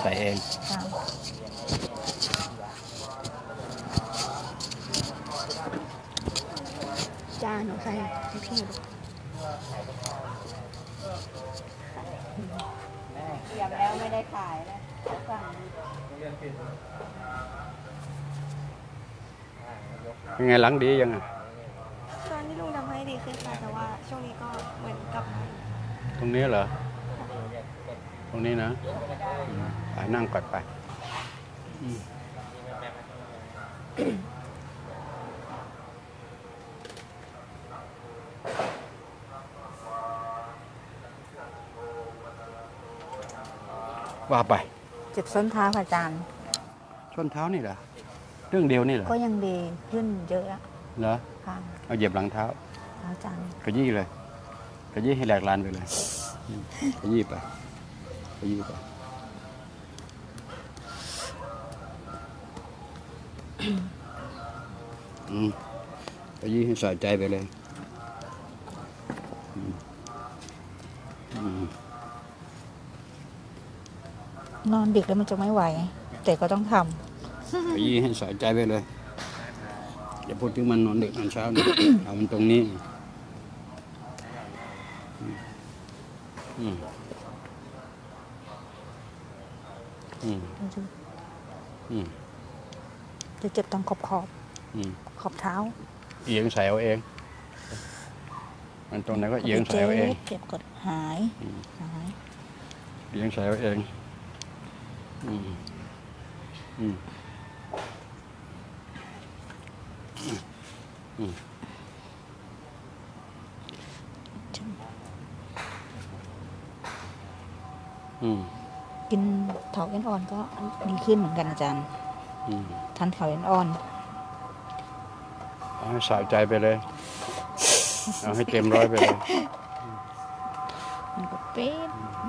ใส่เองจ้าหนูใส่ให้พี่ดูเตรียมแล้วไม่ได้ขายนะสั่งยังไงหลังดียังไงตอนนี้ลุงทำให้ดีขึ้นค่ะแต่ว่าช่วงนี้ก็เหมือนกับตรงนี้เหรอตรงนี้นะไปนั่งก่อนไปว่าไปเจ็บส้นเท้าอาจารย์ส้นเท้านี่เหรอเรื่องเดียวนี่เหรอก็ยังดีขึ้นเยอะเหรอค่ะเอาเหยียบหลังเท้าอาจารย์ขยี้เลยขยี้ให้แหลกลานไปเลยขยี้ไปขยี้ไปขยี้ให้สะใจไปเลยนอนดึกแล้วมันจะไม่ไหวแต่ก็ต้องทำขยี้ให้สะใจไปเลยอย่าพูดถึงมันนอนดึกนอนเช้านะเอามันตรงนี้จะเจ็บตรงขอบเท้าเอียงใส่เอาเองมันตรงไหนก็เอียงใส่เอาเองเจ็บกดหายเอียงใส่เอาเองกินเถาเอ็นอ่อนก็ดีขึ้นเหมือนกันอาจารย์ทานเถาเอ็นอ่อนเอาให้สะใจไปเลยเอาให้เต็มร้อยไปเลยมันก็เป็น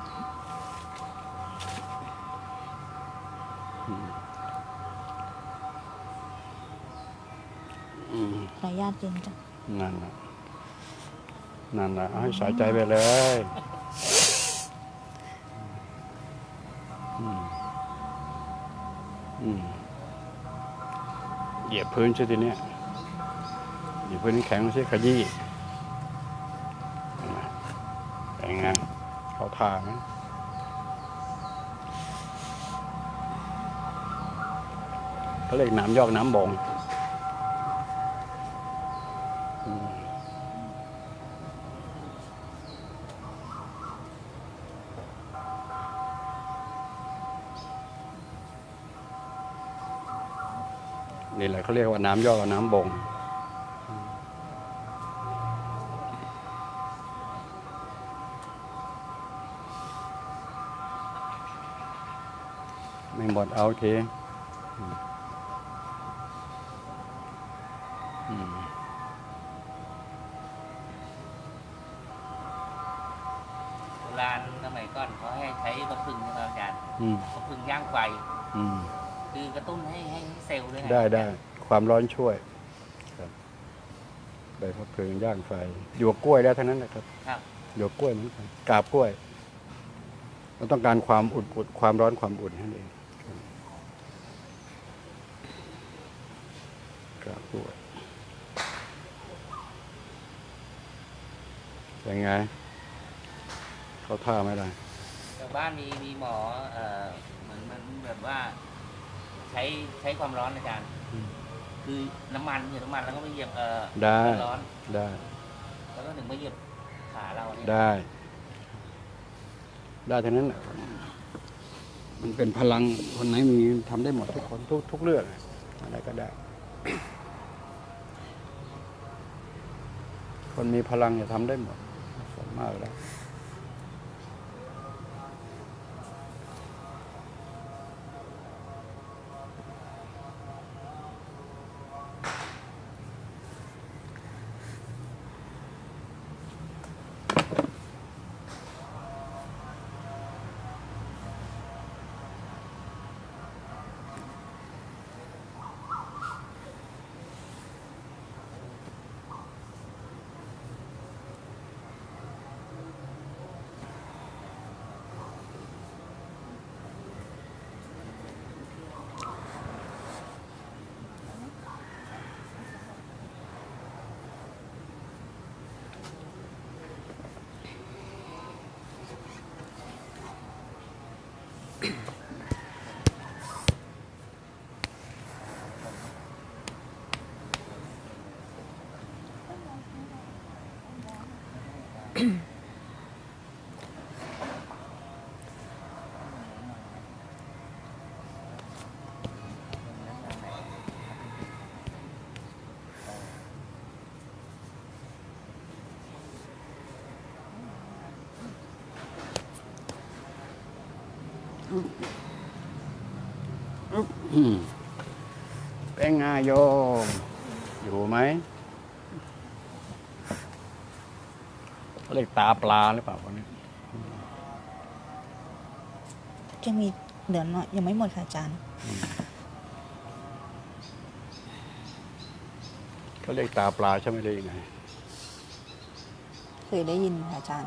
ขออนุญาตกินจ้ะนั่นนะเอาให้สะใจไปเลยเหยียบพื้นใช่ทีเนี้ยเหยียบพื้นแข็งใช่ขยี้เป็นไงเขาท่าไหมเขาเรียกน้ำยอกน้ำบ่งนี่แหละเขาเรียกว่าน้ำยอกกับน้ำบ่งไม่หมดเอาทีโบราณสมัยก่อนเขาให้ใช้กระพึ่งนะครับอาจารย์กระพึ่งย่างไฟคือกระตุ้นให้เซลล์ด้วยได้ความร้อนช่วยใบมะพร้าวย่างไฟหยวกกล้วยได้ทั้งนั้นนะครับหยวกกล้วยเหมือนกันกาบกล้วยเราต้องการความอุ่นความร้อนความอุ่นนั่นเองกาบกล้วยยังไงเขาท่าไม่ได้แต่บ้านมีหมอเหมือนมันแบบว่าใช้ความร้อนอาจารย์คือน้ำมันแล้วก็ไม่เหยียบร้อนได้แล้วก็ถึงไม่เหยียบขาเราได้ทั้งนั้นมันเป็นพลังคนไหนมีทำได้หมดทุกคนทุกเรื่องอะไรก็ได้คนมีพลังจะทำได้หมดสามารถแล้วเป็นไงโยมอยู่ไหมเขาเรียกตาปลาหรือเปล่าคนนี้จะมีเหลือน้อยยังไม่หมดค่ะอาจารย์เขาเรียกตาปลาใช่ไหมได้ยังไงเคยได้ยินค่ะอาจารย์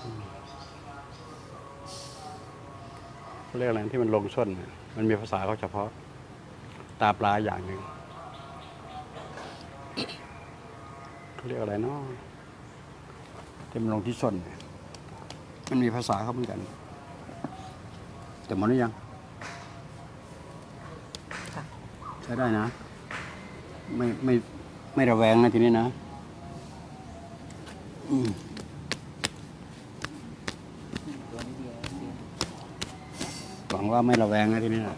เขาเรียกอะไรที่มันลงส้นน่ะมันมีภาษาเขาเฉพาะ ตาปลาอย่างหนึ่งเขาเรียกอะไรเนาะที่มันลงที่ส้นน่ะมันมีภาษาเขาเหมือนกัน แต่หมดหรือยังค่ะใช้ได้นะ ไม่ระแวงนะทีนี้นะหวังว่าไม่ระแวงนะทีนี้นะ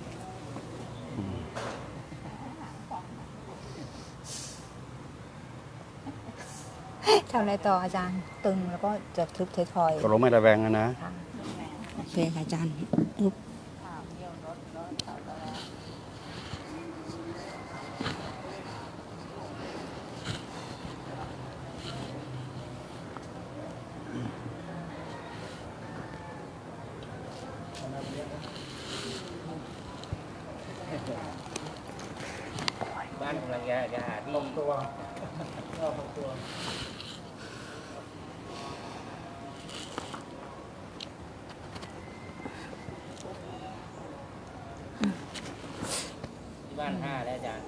ทำอะไรต่ออาจารย์ตึงแล้วก็จะทุบทอยก็ลงไม่ระแวงนะๆค่ะโอเคค่ะอาจารย์อึ๊บบ้านกำลังจะหาที่ที่บ้าน5แล้วอาจารย์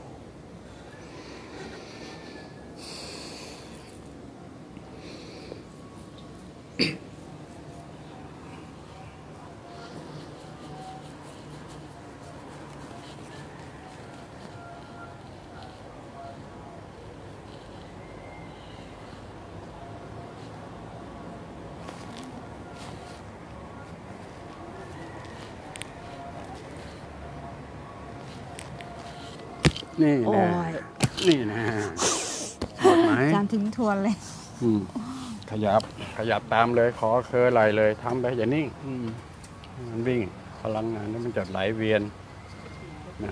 นี่โอ้นะยนี่นะหมดไหมอาจารย์ทิ้งทวนเลยขยับตามเลย ขอเคอไหลเลยทำไปอย่านิ่งมันวิ่ง พลังงานนั้นมันจะไหลเวียนนั่น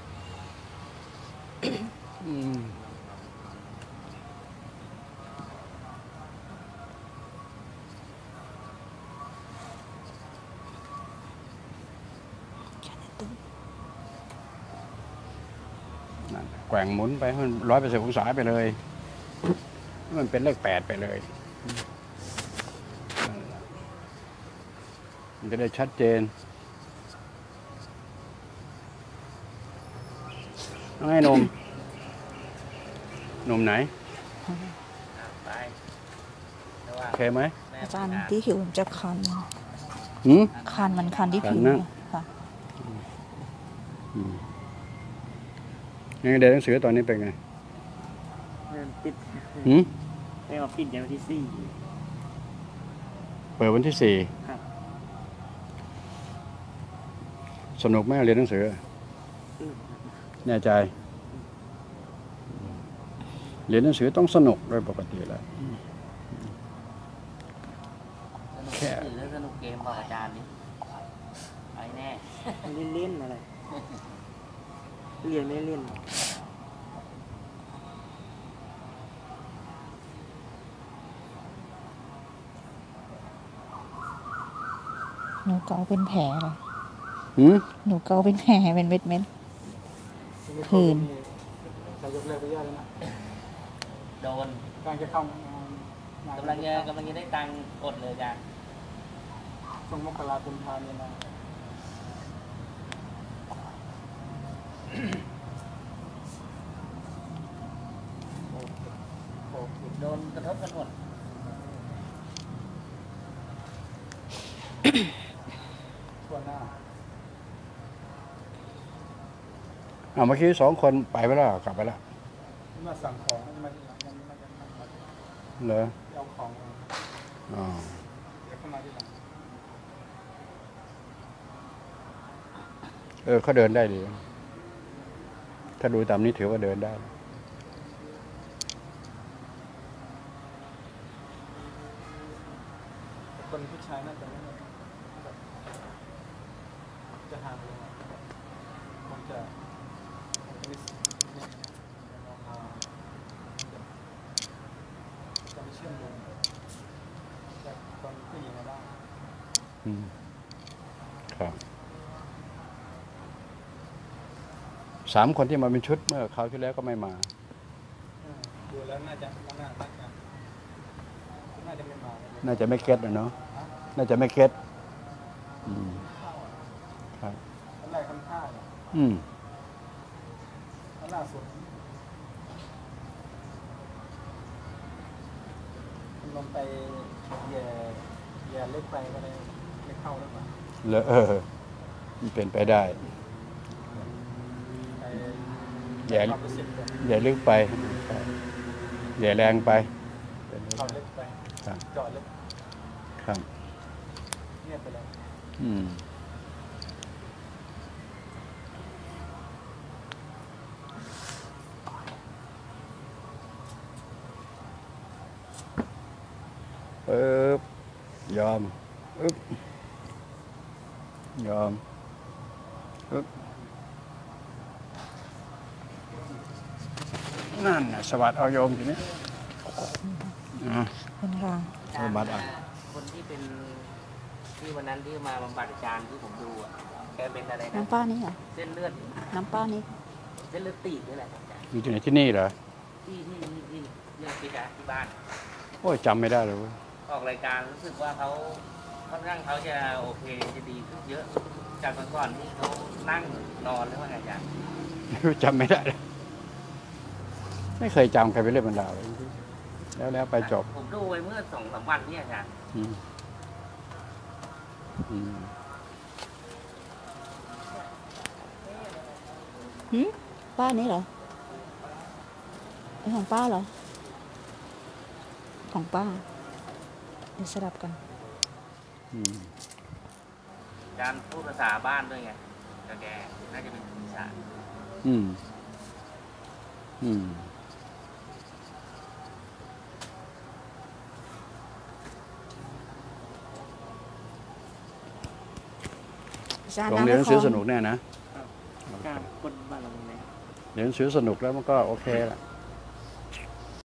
นั่นแกว่งหมุนไปให้มัน180 องศาไปเลย มันเป็นเลข8ไปเลยนั่นแหละมันจะได้ชัดเจนน้องไอ้หนุ่มไหนไประหว่างโอเคไหมแม่อาจารย์ที่ผิวมันจะคันหืมมันคันที่ผิวคันนะค่ะยังไงเรียนหนังสือตอนนี้เป็นไงปิดหืมไม่ออกปิดอย่างวันที่เปิดวันที่ครับ 4 สนุกไหมเรียนหนังสือ แน่ใจ เรียนหนังสือต้องสนุกโดยปกติแล้วสนุกแค่หรือสนุกเกมบอกอาจารย์นี่ไปแน่เล่นๆอะไร เรียนไม่เล่นหนูเกาเป็นแผลเลยหืมหนูเกาเป็นแผลเป็นเม็ดเม็ด คืนจะยกเลิกไปเยอะแล้วนะโดนการจะเข้างานกำลังจะได้ตังค์อดเลยอาจารย์ช่วงมกราคมพาเนี่ยนะโดนกระทบกันหมดทั่วหน้าเมื่อกี้2 คนไปแล้วกลับไปแล้วมาสั่งของมาที่หลังมันเหรอเอาของมาอ๋อเดี๋ยวเข้ามาที่หลังเขาเดินได้ดี ถ้าดูตามนี้ถือว่าเดินได้คนผู้ชายน่าจะไม่อืมครับ3 คนที่มาเป็นชุดเมื่อคราวที่แล้วก็ไม่มาดูแล้วน่าจะไม่น่าจะไม่มาน่าจะไม่เก็ตนะเนาะน่าจะไม่เก็ตอืมครับตอนแรกทำท่าเนี่ยอืมตอนล่าสุดมันลงไปเหย่เล็กไปก็เลยไม่เข้าหรือเปล่าแล้วมันเป็นไปได้ไปแย่ความรู้สึกแบบอย่าลึกไปอย่าแรงไปเข้าลึกไปครับเจาะลึกครับเงียบไปเลยอืมปึ๊บยอมอึ๊บยอมอึ๊บนั่นน่ะสวัสดเอาโยมทีนี้อ่ะเป็นรางสวัสดอ่ะคนที่เป็นที่วันนั้นที่มาบำบัดอาจารย์ที่ผมดูอ่ะแกเป็นอะไรนะน้ำป้านี่เหรอเส้นเลือดน้ำป้านี่เส้นเลือดตีบนี่แหละครับอาจารย์อยู่ที่ไหนที่นี่เหรอที่เรื่องที่ที่บ้านโอ้ยจำไม่ได้เลยเว้ยออกรายการรู้สึกว่าเขาค่อนข้างเขาจะโอเคจะดีขึ้นเยอะ จากก่อนๆที่เขานั่งนอนแล้วว่าไงอาจารย์จำไม่ได้เลยไม่เคยจำใครไปเล่นบรรดาเลยแล้วไปจบผมดูไปเมื่อ2-3 วันเนี่ยอาจารย์อืมอืมป้านี่เหรอเป็นของป้าเหรอ ของป้าเดี๋ยวสลับกันอืมอาจารย์พูดภาษาบ้านด้วยไงกับแกน่าจะเป็นอีสานอืม อืม ลองเรียนหนังสือสนุกแน่นะการคนบ้านเราเนี่ยเรียนหนังสือสนุกแล้วมันก็โอเคละ